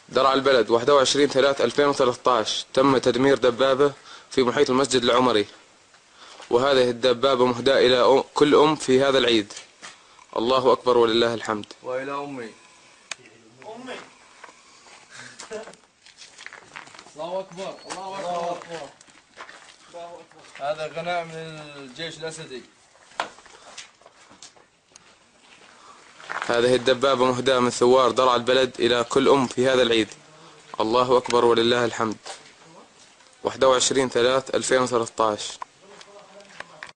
درع البلد 21/3/2013 تم تدمير دبابة في محيط المسجد العمري، وهذه الدبابة مهداة إلى كل أم في هذا العيد. الله أكبر ولله الحمد. وإلى أمي. الله أكبر. الله أكبر. هذا غناء من الجيش الأسدي. هذه الدبابة مهداة من ثوار درع البلد إلى كل أم في هذا العيد. الله أكبر ولله الحمد. 21/3/2013.